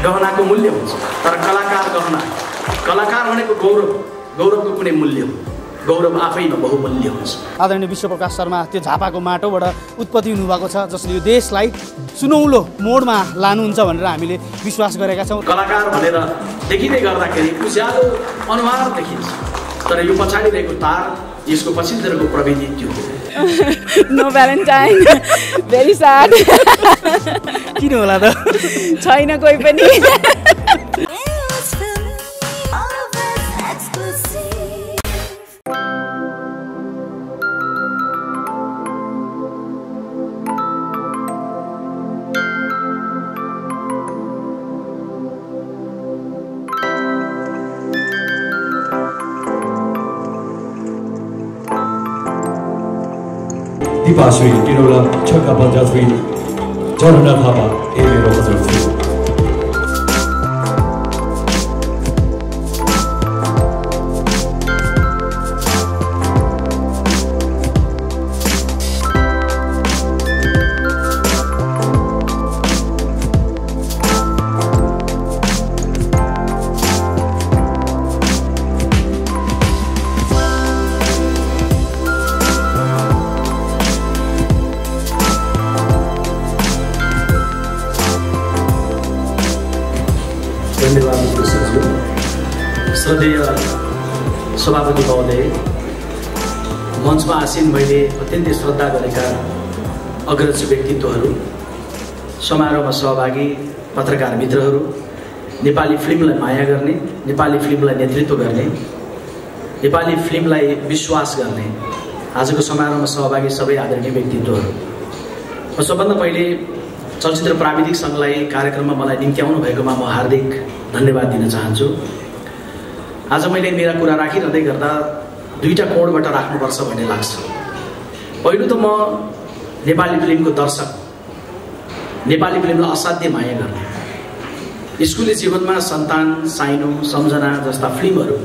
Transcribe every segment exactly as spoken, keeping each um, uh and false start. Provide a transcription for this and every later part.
गहनाको मूल्य हुन्छ, तर कलाकार गहना, कलाकार भनेको गौरव, गौरवको कुनै मूल्य हो, गौरव आफैमा बहुमूल्य हुन्छ। आदरणीय विश्वप्रकाश शर्मा त्यो झापाको माटोबाट उत्पत्ति हुनुभएको छ, जसले यो देशलाई सुनौलो मोडमा लानुहुन्छ भनेर हामीले विश्वास गरेका छौँ। कलाकार भनेर देखिँदै गर्दाखेरि उज्यालो अनुहार देखिन्छ, तर यो पछाडि रहेको तार, यसको पछिल्लोको प्रविधि त्यो हो। No valentine, very sad. किन होला त? छैन कोही पनि। दिपाश्री टिरोला छक्का बजात्री झरना थापा ए मेरो हजुर थियो। श्रद्धेय सभापति महोदय, मञ्चमा आसीन मैले अत्यन्तै श्रद्धा गरेका अग्रज व्यक्तित्वहरू, समारोहमा सहभागी पत्रकार मित्रहरू, नेपाली फिल्मलाई माया गर्ने, नेपाली फिल्मलाई नेतृत्व गर्ने, नेपाली फिल्मलाई विश्वास गर्ने आजको समारोहमा सहभागी सबै आदरणीय व्यक्तित्वहरू, म सबभन्दा पहिले चलचित्र प्राविधिक सङ्घलाई कार्यक्रममा मलाई निम्त्याउनु भएकोमा म हार्दिक धन्यवाद दिन चाहन्छु। आज मैले मेरा कुरा राखिरहँदै गर्दा दुईटा कोणबाट राख्नुपर्छ भन्ने लाग्छ। पहिलो त म नेपाली फिल्मको दर्शक, नेपाली फिल्मलाई असाध्य माया गर्ने, स्कुले जीवनमा सन्तान, साइनो, सम्झना जस्ता फिल्महरू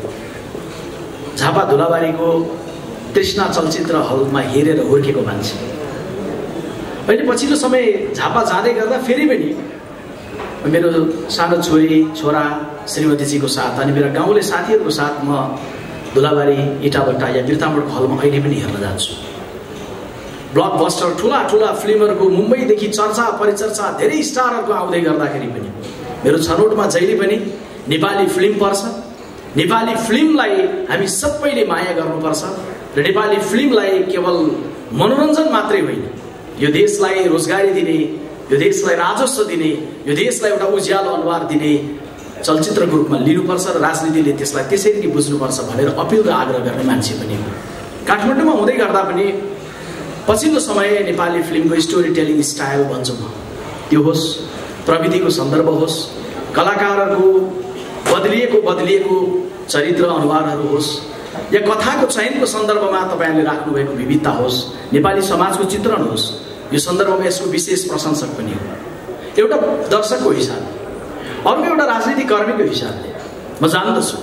झापा धुलाबारीको तृष्णा चलचित्र हलमा हेरेर हुर्केको मान्छे। अहिले पछिल्लो समय झापा जाँदै गर्दा फेरि पनि मेरो सानो छोरी छोरा श्रीमतीजीको साथ अनि मेरा गाउँले साथीहरूको साथ म धुलाबारी इटाभट्टा या बिर्तामोड हलमा अहिले पनि हेर्न जान्छु। ब्लकबस्टर ठुला ठुला फिल्महरूको मुम्बईदेखि चर्चा परिचर्चा धेरै स्टारहरूको आउँदै गर्दाखेरि पनि मेरो छनौटमा जहिले पनि नेपाली फिल्म पर्छ। नेपाली फिल्मलाई हामी सबैले माया गर्नुपर्छ र नेपाली फिल्मलाई केवल मनोरञ्जन मात्रै होइन, यो देशलाई रोजगारी दिने, यो देशलाई राजस्व दिने, यो देशलाई एउटा उज्यालो अनुहार दिने चलचित्रको रूपमा लिनुपर्छ र राजनीतिले त्यसलाई त्यसरी नै बुझ्नुपर्छ भनेर अपिल र आग्रह गर्ने मान्छे पनि हो। काठमाडौँमा हुँदै गर्दा पनि पछिल्लो समय नेपाली फिल्मको स्टोरी टेलिङ स्टाइल भन्छौँ त्यो होस्, प्रविधिको सन्दर्भ होस्, कलाकारहरूको बदलिएको बदलिएको चरित्र अनुहारहरू होस्, या कथाको चयनको सन्दर्भमा तपाईँहरूले राख्नुभएको विविधता होस्, नेपाली समाजको चित्रण होस्, यो सन्दर्भमा यसको विशेष प्रशंसक पनि हो। एउटा दर्शकको हिसाबले, अर्को एउटा राजनीति कर्मीको हिसाबले म जान्दछु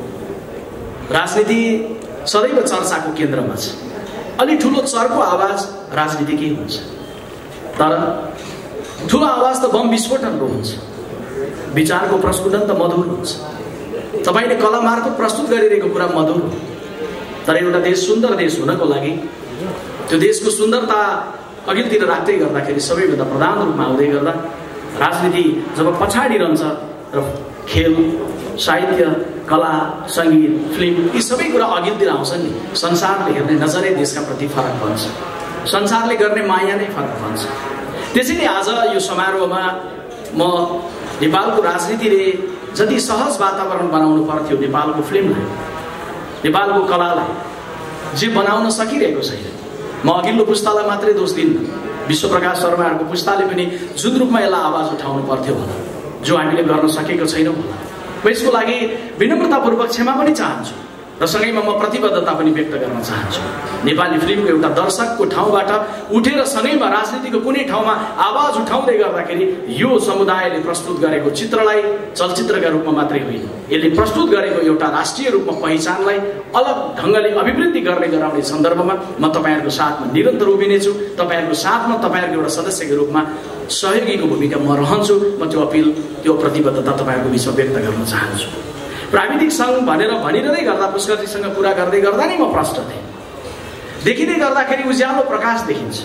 राजनीति सदैव चर्चाको केन्द्रमा छ। अलि ठुलो चर्को आवाज राजनीतिकै हुन्छ, तर ठुलो आवाज त बम विस्फोटनको हुन्छ, विचारको प्रस्फुटन त मधुर हुन्छ। तपाईँले कला मार्फत प्रस्तुत गरिरहेको कुरा मधुर हो, तर एउटा देश सुन्दर देश हुनको लागि त्यो देशको सुन्दरता अघिल्तिर राख्दै गर्दाखेरि सबैभन्दा प्रधान रूपमा आउँदै गर्दा राजनीति जब पछाडि रहन्छ र खेल, साहित्य, कला, सङ्गीत, फिल्म यी सबै कुरा अघिल्तिर आउँछन् नि, संसारले हेर्ने नजरै देशका प्रति फरक भन्छ, संसारले गर्ने माया नै फरक भन्छ। त्यसैले आज यो समारोहमा म नेपालको राजनीतिले जति सहज वातावरण बनाउनु पर्थ्यो नेपालको फिल्मलाई, नेपालको कलालाई जे बनाउन सकिरहेको छैन। म अघिल्लो पुस्तालाई मात्रै दोष दिन्न, विश्वप्रकाश शर्माहरूको पुस्ताले पनि जुन रूपमा यसलाई आवाज उठाउनु पर्थ्यो होला, जो हामीले गर्न सकेको छैनौँ होला। म यसको लागि विनम्रतापूर्वक क्षमा पनि चाहन्छु। र सँगैमा म प्रतिबद्धता पनि व्यक्त गर्न चाहन्छु। नेपाली फिल्मको एउटा दर्शकको ठाउँबाट उठेर सँगैमा राजनीतिको कुनै ठाउँमा आवाज उठाउँदै गर्दाखेरि यो समुदायले प्रस्तुत गरेको चित्रलाई चलचित्रका रूपमा मात्रै होइन, यसले प्रस्तुत गरेको एउटा राष्ट्रिय रूपमा पहिचानलाई अलग ढङ्गले अभिवृद्धि गर्ने गराउने सन्दर्भमा म तपाईँहरूको साथमा निरन्तर उभिनेछु। तपाईँहरूको साथमा तपाईँहरूको एउटा सदस्यको रूपमा सहयोगीको भूमिका म रहन्छु। म त्यो अपिल त्यो प्रतिबद्धता तपाईँहरूको बिचमा व्यक्त गर्न चाहन्छु। प्राविधिक सङ्घ भनेर भनिरहँदै गर्दा पुष्करजीसँग कुरा गर्दै गर्दा नै म प्रष्ट थिएँ। देखिँदै गर्दाखेरि उज्यालो प्रकाश देखिन्छ।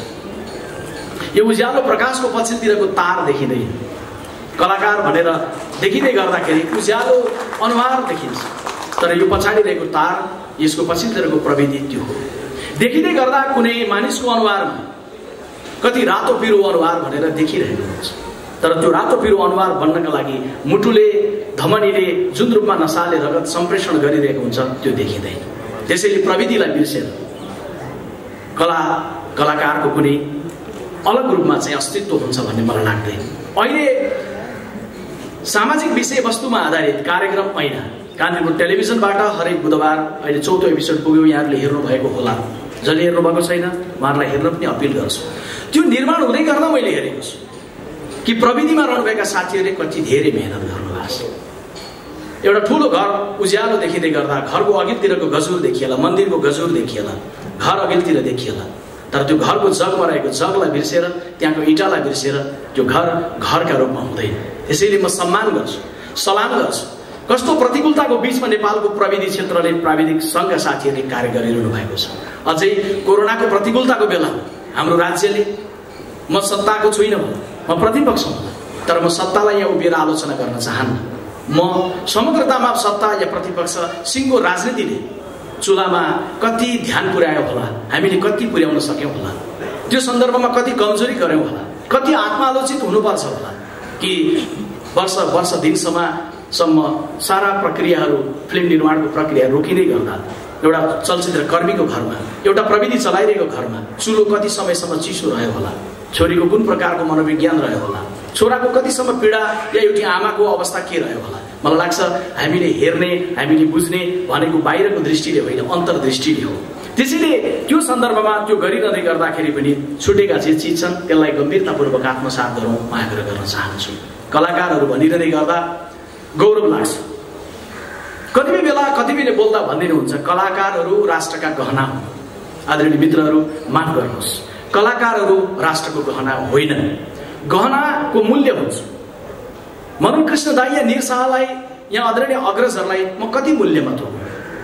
यो उज्यालो प्रकाशको पछिल्लोतिरको तार देखिँदैन। कलाकार भनेर देखिँदै गर्दाखेरि उज्यालो अनुहार देखिन्छ, तर यो पछाडि रहेको तार, यसको पछिल्लोतिरको प्रविधि त्यो हो। देखिँदै गर्दा कुनै मानिसको अनुहारमा कति रातो पिरो अनुहार भनेर देखिरहेको हुन्छ, तर त्यो रातो पिरो अनुहार बन्नका लागि मुटुले धमनीले जुन रूपमा नसाले रगत सम्प्रेषण गरिरहेको हुन्छ त्यो देखिँदैन। त्यसैले प्रविधिलाई बिर्सेर कला कलाकारको कुनै अलग रूपमा चाहिँ अस्तित्व हुन्छ भन्ने मलाई लाग्दैन। अहिले सामाजिक विषयवस्तुमा आधारित कार्यक्रम ऐना कान्तिपुर टेलिभिजनबाट हरेक बुधबार अहिले चौथो एपिसोड पुग्यो। यहाँहरूले हेर्नु भएको होला, जसले हेर्नु भएको छैन उहाँहरूलाई हेर्न पनि अपिल गर्छु। त्यो निर्माण हुँदै गर्दा मैले हेरेको छु कि प्रविधिमा रहनुभएका साथीहरूले कति धेरै मेहनत गर्नुभएको छ। एउटा ठुलो घर उज्यालो देखिँदै गर्दा घरको अघिल्तिरको गजुर देखिएला, मन्दिरको गजुर देखिएला, घर अघिल्तिर देखिएला, तर त्यो घरको जगमा रहेको जगलाई बिर्सेर, त्यहाँको इँटालाई बिर्सेर त्यो घर घरका रूपमा हुँदैन। त्यसैले म सम्मान गर्छु, सलाम गर्छु कस्तो प्रतिकूलताको बिचमा नेपालको प्रविधि क्षेत्रले, प्राविधिक सङ्घका साथीहरूले कार्य गरिरहनु भएको छ। अझै कोरोनाको प्रतिकूलताको बेला हाम्रो राज्यले, म सत्ताको छुइनँ भने म प्रतिपक्ष हुँ, तर म सत्तालाई यहाँ उभिएर आलोचना गर्न चाहन्न। म समग्रतामा सत्ता या प्रतिपक्ष सिङ्गो राजनीतिले चुलामा कति ध्यान पुर्यायो होला, हामीले कति पुर्याउन सक्यौँ होला, त्यो सन्दर्भमा कति कमजोरी गऱ्यौँ होला, कति आत्मालोचित हुनुपर्छ होला कि वर्ष वर्ष दिनसम्म सम्म सारा प्रक्रियाहरू, फिल्म निर्माणको प्रक्रिया रोकिँदै गर्दा एउटा चलचित्र कर्मीको घरमा, एउटा प्रविधि चलाइरहेको घरमा चुलो कति समयसम्म चिसो रह्यो होला, छोरीको कुन प्रकारको मनोविज्ञान रह्यो होला, छोराको कतिसम्म पीडा या एउटी आमाको अवस्था के रह्यो होला। मलाई लाग्छ हामीले हेर्ने, हामीले बुझ्ने भनेको बाहिरको दृष्टिले होइन, अन्तर्दृष्टिले हो। त्यसैले त्यो सन्दर्भमा त्यो गरिरहँदै गर्दाखेरि पनि छुटेका जे चिज छन् त्यसलाई गम्भीरतापूर्वक आत्मसात गरौँ, म आग्रह गर्न चाहन्छु। कलाकारहरू भनिरहँदै गर्दा गौरव लाग्छ। कतिपय बेला कतिपयले बोल्दा भनिदिनुहुन्छ कलाकारहरू राष्ट्रका गहना हुन्। आदरणीय मित्रहरू, माफ गर्नुहोस्, कलाकारहरू राष्ट्रको गहना होइनन्, गहनाको मूल्य हुन्छ। मनोज कृष्ण दाई या निर शाहलाई या आदरणीय अग्रजहरूलाई म कति मूल्यमा थोक्छु,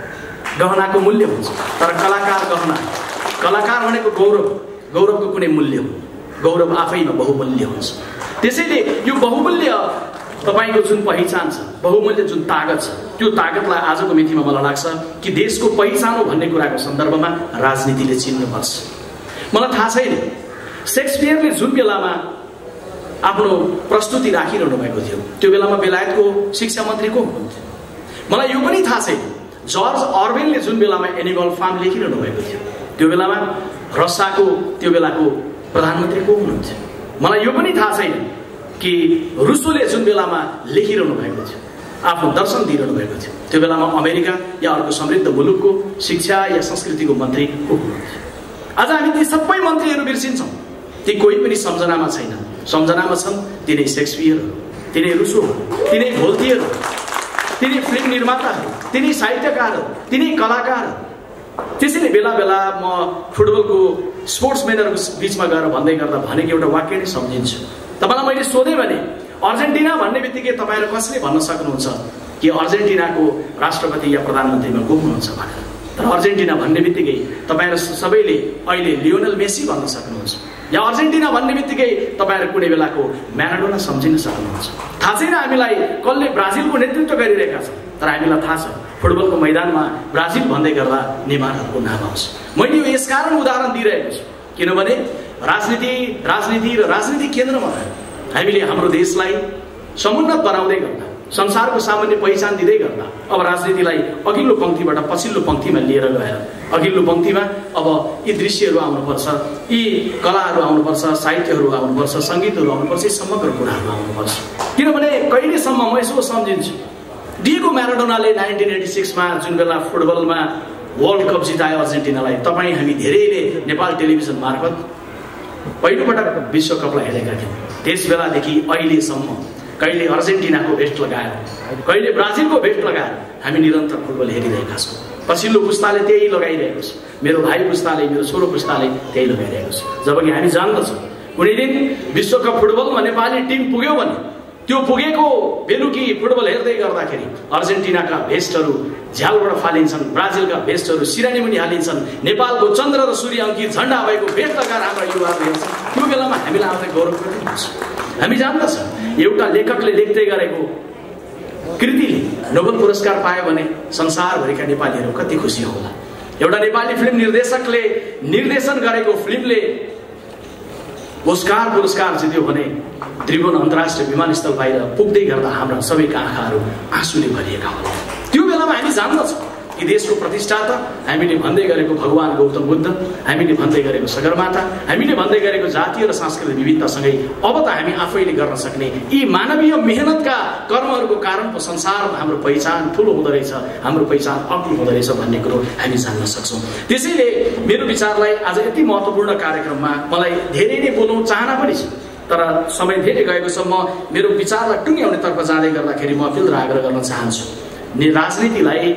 गहनाको मूल्य हुन्छ, तर कलाकार गहना, कलाकार भनेको गौरव, गौरवको कुनै मूल्य हो, गौरव आफैमा बहुमूल्य हुन्छ। त्यसैले यो बहुमूल्य तपाईँको जुन पहिचान छ, बहुमूल्य जुन तागत छ, त्यो तागतलाई आजको मितिमा मलाई लाग्छ कि देशको पहिचान हो भन्ने कुराको सन्दर्भमा राजनीतिले चिन्नुपर्छ। मलाई थाहा छैन शेक्सपियरले जुन बेलामा आफ्नो प्रस्तुति राखिरहनु भएको थियो त्यो बेलामा बेलायतको शिक्षा मन्त्री को हुनुहुन्थ्यो, मलाई यो पनि थाहा छैन जर्ज अर्वेलले जुन बेलामा एनिमल फार्म लेखिरहनु भएको थियो त्यो बेलामा रसियाको त्यो बेलाको प्रधानमन्त्री को हुनुहुन्थ्यो, मलाई यो पनि थाहा छैन कि रुसोले जुन बेलामा लेखिरहनु भएको थियो, आफ्नो दर्शन दिइरहनु भएको थियो त्यो बेलामा अमेरिका या अर्को समृद्ध मुलुकको शिक्षा या संस्कृतिको मन्त्री को हुनुहुन्थ्यो। आज हामी ती सबै मन्त्रीहरू बिर्सिन्छौँ, ती कोही पनि सम्झनामा छैन, सम्झनामा छन् तिनै शेक्सपियरहरू, तिनै रुसोहरू, तिनै भोल्टियरहरू, तिनै फिल्म निर्माताहरू, तिनै साहित्यकारहरू, तिनै कलाकारहरू। त्यसैले बेला बेला म फुटबलको स्पोर्ट्सम्यानहरूको बिचमा गएर भन्दै गर्दा भनेको एउटा वाक्य नै सम्झिन्छु। तपाईँलाई मैले सोधेँ भने अर्जेन्टिना भन्ने बित्तिकै तपाईँहरू कसले भन्न सक्नुहुन्छ कि अर्जेन्टिनाको राष्ट्रपति या प्रधानमन्त्रीमा को हुनुहुन्छ भनेर, तर अर्जेन्टिना भन्ने बित्तिकै तपाईँहरू सबैले अहिले लियोनल मेसी भन्न सक्नुहुन्छ, या अर्जेन्टिना भन्ने बित्तिकै तपाईँहरू कुनै बेलाको म्याराडोना सम्झिन सक्नुहुन्छ। थाहा छैन हामीलाई कसले ब्राजिलको नेतृत्व गरिरहेका छन्, तर हामीलाई थाहा छ फुटबलको मैदानमा ब्राजिल भन्दै गर्दा नेमारहरूको नाम आउँछ। मैले यो यसकारण उदाहरण दिइरहेको छु किनभने राजनीति राजनीति र राजनीतिक केन्द्रमा हामीले हाम्रो देशलाई समुन्नत बनाउँदै गर्दा, संसारको सामान्य पहिचान दिँदै गर्दा अब राजनीतिलाई अघिल्लो पङ्क्तिबाट पछिल्लो पङ्क्तिमा लिएर गएर अघिल्लो पङ्क्तिमा अब यी दृश्यहरू आउनुपर्छ, यी कलाहरू आउनुपर्छ, साहित्यहरू आउनुपर्छ, सङ्गीतहरू आउनुपर्छ, यी समग्र कुराहरू आउनुपर्छ। किनभने कहिलेसम्म म यसो सम्झिन्छु डिएगो म्याराडोनाले नाइन्टिन एटी सिक्समा जुन बेला फुटबलमा वर्ल्ड कप जितायो अर्जेन्टिनालाई, तपाईँ हामी धेरैले नेपाल टेलिभिजन मार्फत पहिलोपटक विश्वकपलाई हेरेका थियौँ। त्यस बेलादेखि अहिलेसम्म कहिले अर्जेन्टिनाको भेस्ट लगाएर, कहिले ब्राजिलको भेस्ट लगाएर हामी निरन्तर फुटबल हेरिरहेका छौँ। पछिल्लो पुस्ताले त्यही लगाइरहेको छ, मेरो भाइ पुस्ताले, मेरो छोरो पुस्ताले त्यही लगाइरहेको छ। जबकि हामी जान्दछौँ कुनै दिन विश्वकप फुटबलमा नेपाली टिम पुग्यो भने त्यो पुगेको बेलुकी फुटबल हेर्दै गर्दाखेरि अर्जेन्टिनाका भेस्टहरू झ्यालबाट फालिन्छन्, ब्राजिलका भेस्टहरू सिरानी मुनि हालिन्छन्, नेपालको चन्द्र र सूर्य अङ्कित झन्डा भएको भेस्ट लगाएर हाम्रा युवाहरू हेर्छन्। त्यो बेलामा हामीलाई आउँदै गौरव पनि हुन्छ। हामी जान्दछौँ एउटा लेखकले लेख्दै गरेको कृतिले नोबेल पुरस्कार पायो भने संसारभरिका नेपालीहरू कति खुसी होला। एउटा नेपाली फिल्म निर्देशकले निर्देशन गरेको फिल्मले ओस्कार पुरस्कार जित्यो भने त्रिभुवन अन्तर्राष्ट्रिय विमानस्थल बाहिर पुग्दै गर्दा हाम्रा सबैका आँखाहरू आँसुले भरिएका होला। त्यो बेलामा हामी जान्दछौँ कि देशको प्रतिष्ठा त हामीले भन्दै गरेको भगवान गौतम बुद्ध, हामीले भन्दै गरेको सगरमाथा, हामीले भन्दै गरेको जातीय र सांस्कृतिक विविधतासँगै अब त हामी आफैले गर्न सक्ने यी मानवीय मेहनतका कर्महरूको कारण पो संसारमा हाम्रो पहिचान ठुलो हुँदो रहेछ, हाम्रो पहिचान अग्लो हुँदो रहेछ भन्ने कुरो हामी जान्न सक्छौँ। त्यसैले मेरो विचारलाई आज यति महत्त्वपूर्ण कार्यक्रममा मलाई धेरै नै बोल्नु चाहना पनि छ, तर समय धेरै गएको छ। म मेरो विचारलाई टुङ्ग्याउनेतर्फ जाँदै गर्दाखेरि म अपिल र आग्रह गर्न चाहन्छु, राजनीतिलाई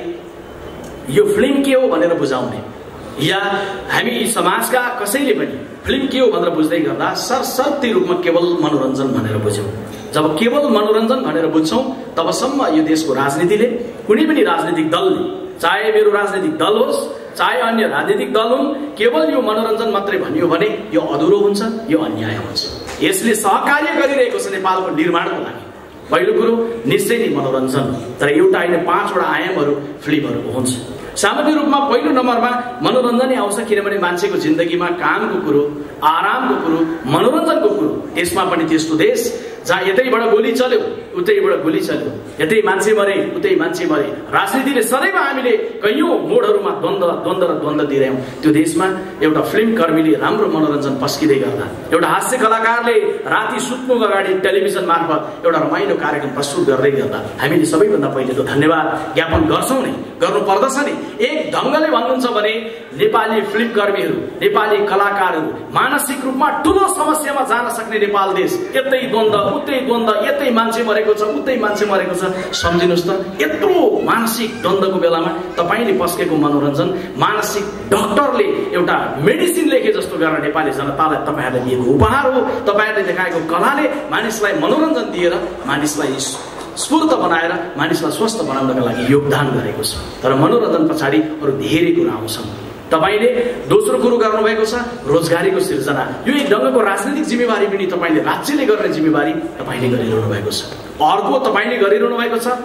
यो फिल्म के हो भनेर बुझाउने या हामी समाजका कसैले पनि फिल्म के हो भनेर बुझ्दै गर्दा सरसर्ती रूपमा केवल मनोरञ्जन भनेर बुझ्यौँ। जब केवल मनोरञ्जन भनेर बुझ्छौँ तबसम्म यो देशको राजनीतिले, कुनै पनि राजनीतिक दलले, चाहे मेरो राजनीतिक दल होस् चाहे अन्य राजनीतिक दल हुन्, केवल यो मनोरञ्जन मात्रै भनियो भने यो अधुरो हुन्छ, यो अन्याय हुन्छ। यसले सहकार्य गरिरहेको छ नेपालको निर्माणको लागि। पहिलो कुरो निश्चय नै मनोरञ्जन, तर एउटा होइन पाँचवटा आयामहरू फिल्महरूको हुन्छ। सामान्य रूपमा पहिलो नम्बरमा मनोरञ्जनै आउँछ, किनभने मान्छेको जिन्दगीमा कामको कुरो, आरामको कुरो, मनोरञ्जनको कुरो, त्यसमा पनि त्यस्तो देश जहाँ यतैबाट गोली चल्यो उतैबाट गोली चल्यो, यतै मान्छे मरे उतै मान्छे मरे, राजनीतिले सदैव हामीले कैयौँ मोडहरूमा द्वन्द्व द्वन्द्व र द्वन्द्व दिइरह्यौँ। त्यो देशमा एउटा फिल्म कर्मीले राम्रो मनोरञ्जन पस्किँदै गर्दा, एउटा हास्य कलाकारले राति सुत्नुको अगाडि टेलिभिजन मार्फत एउटा रमाइलो कार्यक्रम प्रस्तुत गर्दै गर्दा हामीले सबैभन्दा पहिले त धन्यवाद ज्ञापन गर्छौँ नै, गर्नु पर्दछ नै। एक ढङ्गले भन्नुहुन्छ भने नेपाली फिल्म कर्मीहरू, नेपाली कलाकारहरू मानसिक रूपमा ठुलो समस्यामा जान सक्ने नेपाल देश, यतै द्वन्द्व उतै द्वन्द्व, यतै मान्छे मरेको छ उतै मान्छे मरेको छ, सम्झिनुहोस् त यत्रो मानसिक द्वन्द्वको बेलामा तपाईँले पस्केको मनोरञ्जन मानसिक डक्टरले एउटा मेडिसिन लेखे जस्तो गरेर नेपाली जनतालाई तपाईँहरूले दिएको उपहार हो। तपाईँहरूले देखाएको कलाले मानिसलाई मनोरञ्जन दिएर मानिसलाई स्फूर्त बनाएर मानिसलाई स्वस्थ बनाउनका लागि योगदान गरेको छ। तर मनोरञ्जन पछाडि अरू धेरै कुरा आउँछन्। तपाईँले दोस्रो कुरो गर्नुभएको छ रोजगारीको सिर्जना। यो एक ढङ्गको राजनीतिक जिम्मेवारी पनि तपाईँले राज्यले गर्ने जिम्मेवारी तपाईँले गरिरहनु भएको छ। अर्को तपाईँले गरिरहनु भएको छ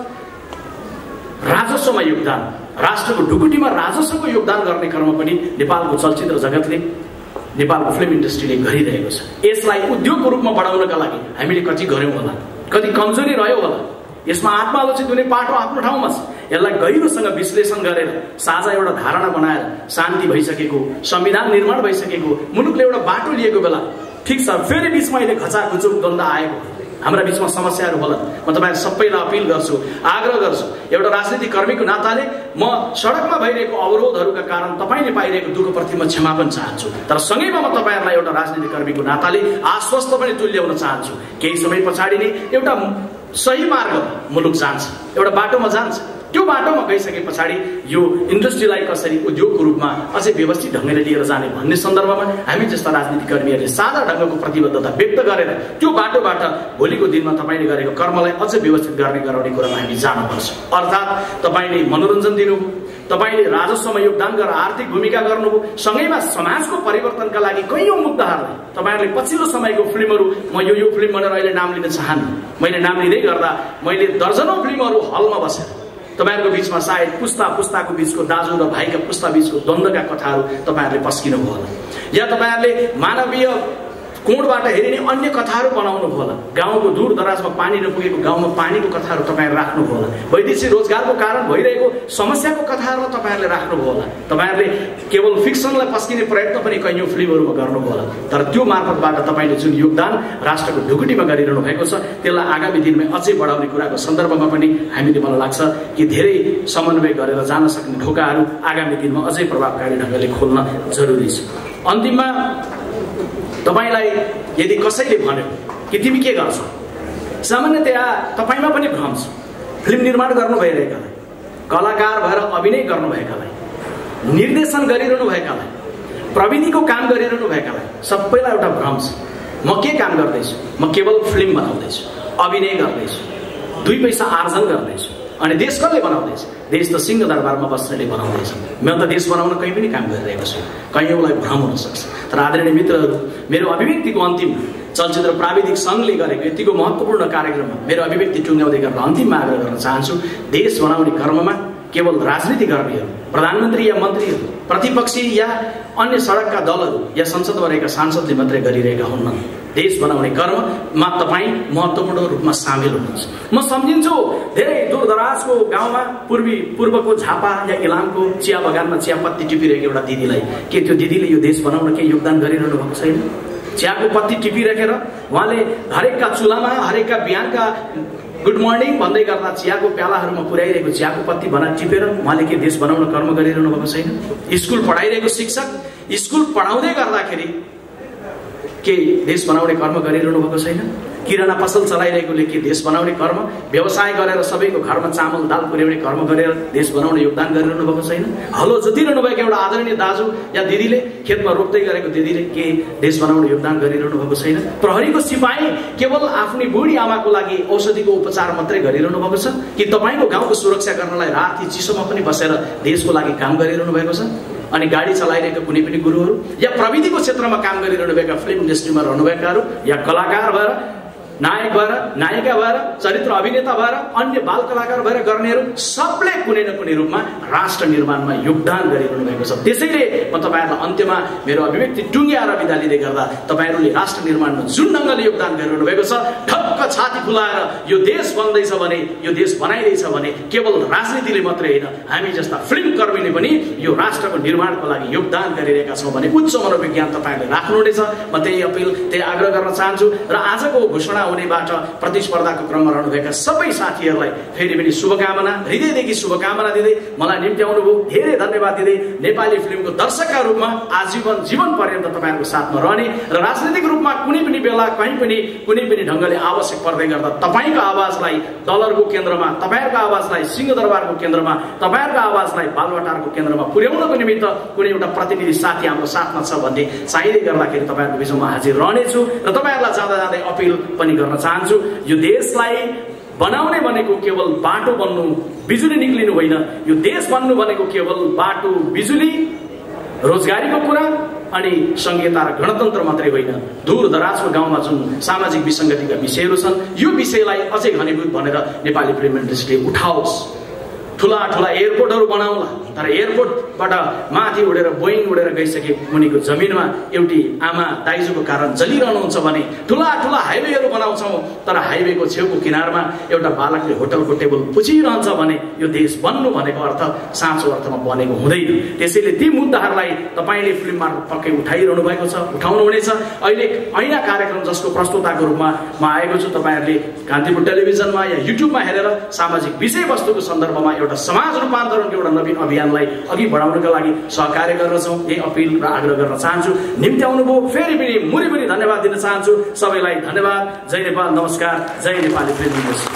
राजस्वमा योगदान। राष्ट्रको ढुकुटीमा राजस्वको योगदान गर्ने क्रम पनि नेपालको चलचित्र जगतले, नेपालको फिल्म इन्डस्ट्रीले गरिरहेको छ। यसलाई उद्योगको रूपमा बढाउनका लागि हामीले कति गऱ्यौँ होला, कति कमजोरी रह्यो होला। यसमा आत्मालोचित हुने पाटो आफ्नो ठाउँमा छ। यसलाई गहिरोसँग विश्लेषण गरेर साझा एउटा धारणा बनाएर शान्ति भइसकेको, संविधान निर्माण भइसकेको, मुलुकले एउटा बाटो लिएको बेला ठिक छ, फेरि बिचमा अहिले घचाघुचुक द्वन्द्व आएको, हाम्रा बिचमा समस्याहरू होला। म तपाईँहरू सबैलाई अपिल गर्छु, आग्रह गर्छु, एउटा राजनीतिक कर्मीको नाताले म सडकमा भइरहेको अवरोधहरूका कारण तपाईँले पाइरहेको दुःखप्रति म क्षमा पनि चाहन्छु। तर सँगैमा म तपाईँहरूलाई एउटा राजनीतिक कर्मीको नाताले आश्वस्त पनि तुल्याउन चाहन्छु। केही समय पछाडि नै एउटा सही मार्ग मुलुक जान्छ, एउटा बाटोमा जान्छ। त्यो बाटोमा गइसके पछाडि यो इन्डस्ट्रीलाई कसरी उद्योगको रूपमा अझै व्यवस्थित ढङ्गले लिएर जाने भन्ने सन्दर्भमा हामी जस्ता राजनीतिक कर्मीहरूले सादा ढङ्गको प्रतिबद्धता व्यक्त गरेर त्यो बाटोबाट भोलिको दिनमा तपाईँले गरेको कर्मलाई अझ व्यवस्थित गर्ने गराउने कुरामा हामी जानुपर्छ। अर्थात् तपाईँले मनोरञ्जन दिनुभयो, तपाईँले राजस्वमा योगदान गरेर आर्थिक भूमिका गर्नुभयो, सँगैमा समाजको परिवर्तनका लागि कैयौँ मुद्दाहरूलाई तपाईँहरूले पछिल्लो समयको फिल्महरू, म यो यो फिल्म भनेर अहिले नाम लिन चाहन्न, मैले नाम लिँदै गर्दा मैले दर्जनौँ फिल्महरू हलमा बसेर तपाईँहरूको बिचमा सायद पुस्ता पुस्ताको बिचको, दाजु र भाइका पुस्ता बिचको द्वन्द्वका कथाहरू तपाईँहरूले पस्किनु भयो होला, या तपाईँहरूले मानवीय कोणबाट हेरिने अन्य कथाहरू बनाउनु होला। गाउँको दूर दराजमा पानी नपुगेको गाउँमा पानीको कथाहरू तपाईँहरू राख्नु होला। वैदेशिक रोजगारको कारण भइरहेको समस्याको कथाहरू तपाईँहरूले राख्नु होला। तपाईँहरूले केवल फिक्सनलाई पस्किने प्रयत्न पनि कैयौँ फिल्महरूमा गर्नु होला। तर त्यो मार्फतबाट तपाईँले जुन योगदान राष्ट्रको ढुकुटीमा गरिरहनु भएको छ त्यसलाई आगामी दिनमा अझै बढाउने कुराको सन्दर्भमा पनि हामीले मलाई लाग्छ कि धेरै समन्वय गरेर जान सक्ने ढोकाहरू आगामी दिनमा अझै प्रभावकारी ढङ्गले खोल्न जरुरी छ। अन्तिममा तपाईलाई यदि कसैले भन्यो कि तिमी के गर्छौ, सामान्यतया तपाईमा पनि भ्रम छ। फिल्म निर्माण गर्नु भइरहेकालाई, कलाकार भएर अभिनय गर्नुभएकालाई, निर्देशन गरिरहनु भएकालाई, प्रविधिको काम गरिरहनु भएकालाई सबैलाई एउटा भ्रम छ। म के काम गर्दैछु? म केवल फिल्म बनाउँदैछु, अभिनय गर्दैछु, दुई पैसा आर्जन गर्दैछु। अनि देश कसले बनाउँदैछ? देश त सिंह दरबारमा बस्नेले बनाउँदैछ। म त देश बनाउन कहीँ पनि काम गरिरहेको छु। कयौँलाई भ्रम हुन सक्छ। तर आदरणीय मित्रहरू, मेरो अभिव्यक्तिको अन्तिम चलचित्र प्राविधिक सङ्घले गरेको यतिको महत्त्वपूर्ण कार्यक्रममा मेरो अभिव्यक्ति टुङ्ग्याउँदै गरेर अन्तिममा आग्रह गर्न चाहन्छु, देश बनाउने कर्ममा केवल राजनीति गर्नेहरू, प्रधानमन्त्री या मन्त्रीहरू, प्रतिपक्षी या अन्य सडकका दलहरू या संसदमा रहेका सांसदले मात्रै गरिरहेका हुन्न। देश बनाउने कर्ममा तपाईँ महत्त्वपूर्ण रूपमा सामेल हुनुहुन्छ। म सम्झिन्छु धेरै दूरदराजको गाउँमा पूर्वी पूर्वको झापा या इलामको चिया बगानमा चियापत्ती टिपिरहेको एउटा दिदीलाई, के त्यो दिदीले यो देश बनाउन केही योगदान गरिरहनु भएको छैन? चियाको पत्ती टिपिराखेर उहाँले हरेकका चुलामा हरेकका बिहानका गुड मर्निङ भन्दै गर्दा चियाको प्यालाहरूमा पुर्याइरहेको चियाको पत्ती बना टिपेर उहाँले के देश बनाउन कर्म गरिरहनु भएको छैन? स्कुल पढाइरहेको शिक्षक स्कुल पढाउँदै गर्दाखेरि के देश बनाउने कर्म गरिरहनु भएको छैन? किराना पसल चलाइरहेकोले के देश बनाउने कर्म, व्यवसाय गरेर सबैको घरमा चामल दाल पुर्याउने कर्म गरेर देश बनाउने योगदान गरिरहनु भएको छैन? हलो जोतिरहनु भएको एउटा आदरणीय दाजु या दिदीले, खेतमा रोप्दै गरेको दिदीले के देश बनाउने योगदान गरिरहनु भएको छैन? प्रहरीको सिपाही केवल आफ्नै बुढी आमाको लागि औषधिको उपचार मात्रै गरिरहनु भएको छ कि तपाईँको गाउँको सुरक्षा गर्नलाई राति चिसोमा पनि बसेर देशको लागि काम गरिरहनु भएको छ? अनि गाडी चलाइरहेका कुनै पनि गुरुहरू या प्रविधिको क्षेत्रमा काम गरिरहनु भएका फिल्म इन्डस्ट्रीमा रहनुभएकाहरू या कलाकार भएर, नायक भएर, नायिका भएर, चरित्र अभिनेता भएर, अन्य बाल कलाकार भएर गर्नेहरू सबले कुनै न कुनै रूपमा राष्ट्र निर्माणमा योगदान गरिरहनु भएको छ। त्यसैले म तपाईँहरूलाई अन्त्यमा मेरो अभिव्यक्ति टुङ्ग्याएर बिदा लिँदै गर्दा तपाईँहरूले राष्ट्र निर्माणमा जुन ढङ्गले योगदान गरिरहनु भएको छ, ठक्क छाती फुलाएर यो देश बन्दैछ भने, यो देश बनाइरहेछ भने केवल राजनीतिले मात्रै होइन, हामी जस्ता फिल्म कर्मीले पनि यो राष्ट्रको निर्माणको लागि योगदान गरिरहेका छौँ भने उच्च मनोविज्ञान तपाईँहरूले राख्नुहुनेछ। म त्यही अपिल, त्यही आग्रह गर्न चाहन्छु र आजको घोषणा हुनेबाट प्रतिस्पर्धाको क्रममा रहनुभएका सबै साथीहरूलाई फेरि पनि शुभकामना, हृदयदेखि शुभकामना दिँदै मलाई निम्त्याउनुभयो, धेरै धन्यवाद दिँदै नेपाली फिल्मको दर्शकका रूपमा आजीवन जीवन पर्यन्त तपाईँहरूको साथमा रहने र राजनीतिक रूपमा कुनै पनि बेला कहीँ पनि कुनै पनि ढङ्गले आवश्यक पर्दै गर्दा तपाईँको आवाजलाई डलरको केन्द्रमा, तपाईँहरूको आवाजलाई सिंहदरबारको केन्द्रमा, तपाईँहरूको आवाजलाई बालवाटारको केन्द्रमा पुर्याउनको निमित्त कुनै एउटा प्रतिनिधि साथी हाम्रो साथमा छ भन्ने चाहिँदै गर्दाखेरि तपाईँहरूको बिचमा हाजिर रहनेछु र तपाईँहरूलाई जाँदा जाँदै अपिल पनि गर्न चाहन्छु, यो देशलाई बनाउने भनेको केवल बाटो बन्नु, बिजुली निक्लिनु होइन। यो देश बन्नु भनेको केवल बाटो, बिजुली, रोजगारीको कुरा अनि संहिता र गणतन्त्र मात्रै होइन। दूर दराजको गाउँमा जुन सामाजिक विसङ्गतिका विषयहरू छन्, यो विषयलाई अझै घनीभूत भनेर नेपाली फिल्म इन्डस्ट्री उठाओस्। ठुला ठुला एयरपोर्टहरू बनाउला, तर एयरपोर्टबाट माथि उडेर बोइङ उडेर गइसके मुनिको जमिनमा एउटी आमा दाइजोको कारण जलिरहनुहुन्छ भने, ठुला ठुला हाइवेहरू बनाउँछौँ तर हाइवेको छेउको किनारमा एउटा बालकले होटलको टेबल पुछिरहन्छ भने यो देश बन्नु भनेको अर्थ साँचो अर्थमा बनेको हुँदैन। त्यसैले ती मुद्दाहरूलाई तपाईँले फिल्म मार्फत पक्कै उठाइरहनु भएको छ, उठाउनुहुनेछ। अहिले ऐना कार्यक्रम जसको प्रस्तुताको रूपमा म आएको छु, तपाईँहरूले कान्तिपुर टेलिभिजनमा या युट्युबमा हेरेर सामाजिक विषयवस्तुको सन्दर्भमा एउटा समाज रूपान्तरणको एउटा नवीन अभियानलाई अघि बढाउनका लागि सहकार्य गर्दछौँ। यही अपिल र आग्रह गर्न चाहन्छु। निम्त्याउनुभयो, फेरि पनि मुरी मुरी धन्यवाद दिन चाहन्छु। सबैलाई धन्यवाद। जय नेपाल, नमस्कार, जय नेपाली फिल्म इन्डस्ट्री।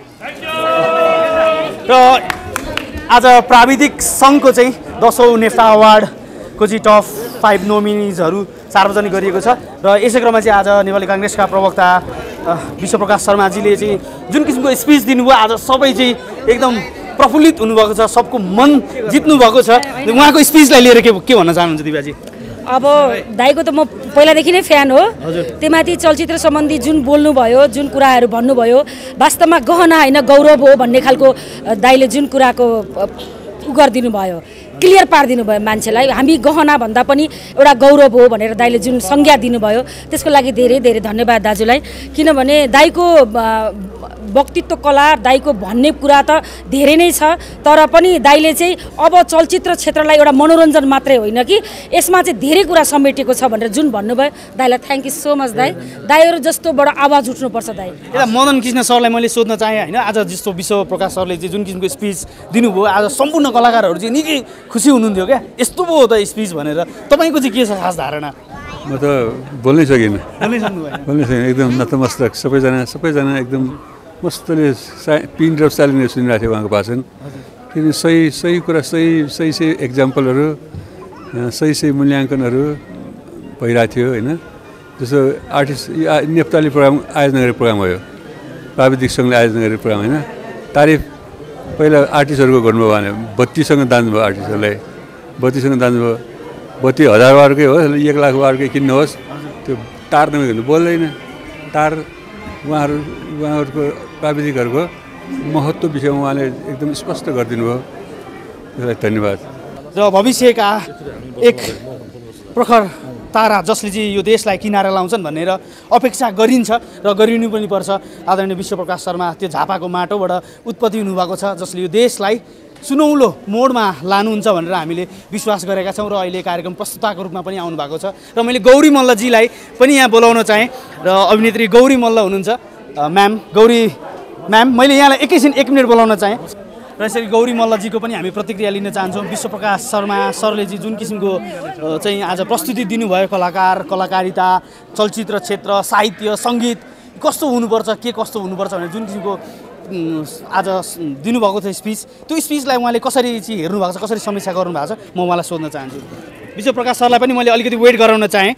र आज प्राविधिक सङ्घको चाहिँ दसौँ नेफ्टा अवार्डको चाहिँ टप फाइभ नोमिनिजहरू सार्वजनिक गरिएको छ र यसै क्रममा चाहिँ आज नेपाली काङ्ग्रेसका प्रवक्ता विश्वप्रकाश शर्माजीले चाहिँ जुन किसिमको स्पिच दिनुभयो, आज सबै चाहिँ एकदम प्रफुल्लित हुनुभएको छ, सबको मन जित्नु भएको छ। उहाँको स्पिचलाई लिएर के के भन्न चाहनुहुन्छ दिव्याजी? अब दाइको त म पहिलादेखि नै फ्यान हो। त्यमाथि चलचित्र सम्बन्धी जुन बोल्नुभयो, जुन कुराहरू भन्नुभयो, वास्तवमा गहना होइन गौरव हो भन्ने खालको दाइले जुन कुराको उ गरिदिनु भयो, क्लियर पारिदिनु भयो मान्छेलाई। हामी गहना भन्दा पनि एउटा गौरव हो भनेर दाइले जुन संज्ञा दिनुभयो त्यसको लागि धेरै धेरै धन्यवाद दाजुलाई। किनभने दाइको व्यक्तित्व कला, दाइको भन्ने कुरा त धेरै नै छ, तर पनि दाइले चाहिँ अब चलचित्र क्षेत्रलाई एउटा मनोरञ्जन मात्रै होइन कि यसमा चाहिँ धेरै कुरा समेटेको छ भनेर जुन भन्नुभयो, दाइलाई थ्याङ्क यू सो मच दाइ। दाइहरू जस्तोबाट आवाज उठ्नुपर्छ दाइ। यता मदन कृष्ण सरलाई मैले सोध्न चाहेँ होइन, आज जस्तो विश्व प्रकाश सरले चाहिँ जुन किसिमको स्पिच दिनुभयो, आज सम्पूर्ण कलाकारहरू चाहिँ निकै खुसी हुनुहुन्थ्यो क्या, यस्तो पो हो त स्पिच भनेर। तपाईँको चाहिँ के छ खास धारणा? म त बोल्नै सकिनँ, बोल्नै सक्नु भएन, बोल्नै सकिनँ, एकदम नतमस्तक। सबैजना सबैजना एकदम मस्तले सा पिन ड्रप चालिने सुनिरहेको थियो उहाँको भाषण। किन सही सही कुरा, सही सही सही एक्जाम्पलहरू, सही सही मूल्याङ्कनहरू भइरहेको थियो होइन। जस्तो आर्टिस्ट नेपाली प्रोग्राम आयोजना गरेको प्रोग्राम हो यो, प्राविधिक सङ्घले आयोजना गरेको प्रोग्राम होइन। तारिफ पहिला आर्टिस्टहरूको गर्नुभयो भने बत्तीसँग दान्नुभयो, आर्टिस्टहरूलाई बत्तीसँग दान्नुभयो। बत्ती हजार वारकै होस्, एक लाख वारकै किन्नुहोस्, त्यो तार नभएको बोल्दैन। तार उहाँहरू उहाँहरूको प्राविधिकहरूको महत्त्व विषयमा उहाँले एकदम स्पष्ट गरिदिनु भयो, त्यसलाई धन्यवाद। र भविष्यका एक प्रखर तारा जसले चाहिँ यो देशलाई किनारा लाउँछन् भनेर अपेक्षा गरिन्छ र गरिनु पनि पर्छ। आदरणीय विश्वप्रकाश शर्मा त्यो झापाको माटोबाट उत्पत्ति हुनुभएको छ, जसले यो देशलाई सुनौलो मोडमा लानुहुन्छ भनेर हामीले विश्वास गरेका छौँ। र अहिले कार्यक्रम प्रस्तुताको रूपमा पनि आउनुभएको छ। र मैले गौरी मल्लजीलाई पनि यहाँ बोलाउन चाहेँ, र अभिनेत्री गौरी मल्ल हुनुहुन्छ। म्याम गौरी म्याम मैले यहाँलाई एकैछिन एक मिनट बोलाउन चाहेँ। र यसरी गौरी मल्लजीको पनि हामी प्रतिक्रिया लिन चाहन्छौँ। विश्वप्रकाश शर्मा सरले चाहिँ जुन किसिमको चाहिँ आज प्रस्तुति दिनुभयो, कलाकार, कलाकारिता, चलचित्र क्षेत्र, साहित्य, सङ्गीत कस्तो हुनुपर्छ, के कस्तो हुनुपर्छ भनेर जुन किसिमको आज दिनुभएको थियो स्पिच, त्यो स्पिचलाई उहाँले कसरी चाहिँ हेर्नु भएको छ, कसरी समीक्षा गर्नु भएको छ, म उहाँलाई सोध्न चाहन्छु। विश्वप्रकाश सरलाई पनि मैले अलिकति वेट गराउन चाहेँ।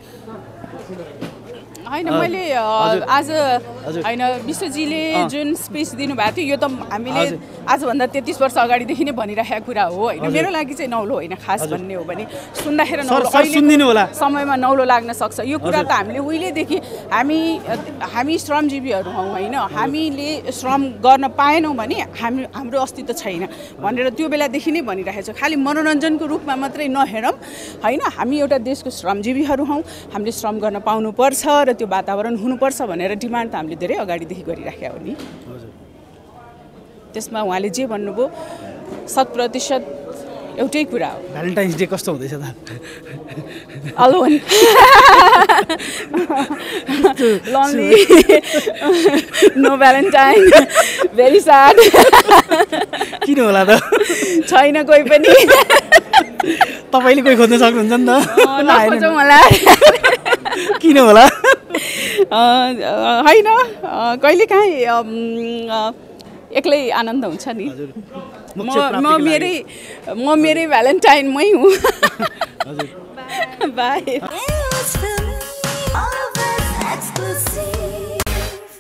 होइन मैले आज होइन विश्वजीले जुन स्पिच दिनुभएको थियो यो त हामीले आजभन्दा तेत्तिस वर्ष अगाडिदेखि नै भनिरहेको कुरा हो होइन। मेरो लागि चाहिँ नौलो होइन, खास भन्ने हो भने सुन्दाखेरि नौलो, अहिले समयमा नौलो लाग्न सक्छ। यो कुरा त हामीले उहिलेदेखि हामी हामी श्रमजीवीहरू हौँ होइन, हामीले श्रम गर्न पाएनौँ भने हामी हाम्रो अस्तित्व छैन भनेर त्यो बेलादेखि नै भनिरहेको छ। खालि मनोरञ्जनको रूपमा मात्रै नहेरौँ होइन, हामी एउटा देशको श्रमजीवीहरू हौँ, हामीले श्रम गर्न पाउनुपर्छ र त्यो वातावरण हुनुपर्छ भनेर डिमान्ड त हामीले धेरै अगाडिदेखि गरिराखेका हो नि। त्यसमा उहाँले जे भन्नुभयो शत प्रतिशत एउटै कुरा हो। भ्यालेन्टाइन्स डे कस्तो हुँदैछ त? Alone lonely, no valentine, very sad. किन होला त? छैन कोही पनि। तपाईँले कोही खोज्न सक्नुहुन्छ नि त? नखोजौँ होला। किन होला? होइन, कहिलेकाहीँ एक्लै आनन्द हुन्छ नि। म म मेरै म मेरै भ्यालेन्टाइनमै हुँ। बाई।